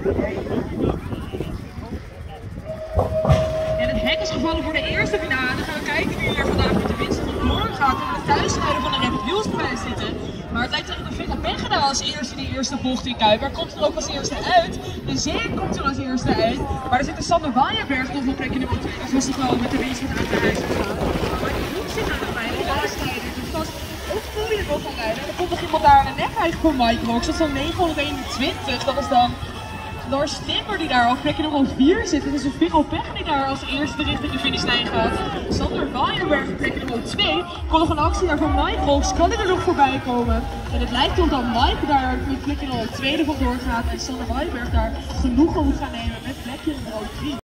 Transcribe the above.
En het hek is gevallen voor de eerste finale. Dan gaan we kijken wie er vandaag met de winst vandoor gaat en de thuisrijder van de Rapid Wheels prijs zitten. Maar het lijkt tegen de Villa Pegeda als eerste in de eerste bocht in Kuiper. Komt er ook als eerste uit. De Zee komt er als eerste uit. Maar er zit de Sander Waaienberg nog op plekje nummer 2. Dus was hij gewoon met de winst uit de huis gegaan. Maar die hoek zit er nog bij, de thuisrijder. Dus dat ook voel je er wel van rijden. En er komt nog iemand daar aan de nek eigenlijk voor Mike Rocks. Dat is dan 921. Dat is dan Lars Timmer die daar op plekje nummer 4 zit. Het is een Viggo Pech die daar als eerste richting de finishlijn gaat. Sander Waaienberg op plekje nummer 2. Kon nog een actie daar van Mike Rocks. Kan er nog voorbij komen? En het lijkt erop dat Mike daar met plekje nummer 2 vandoor gaat. En Sander Waaienberg daar genoegen moet gaan nemen met plekje nummer 3.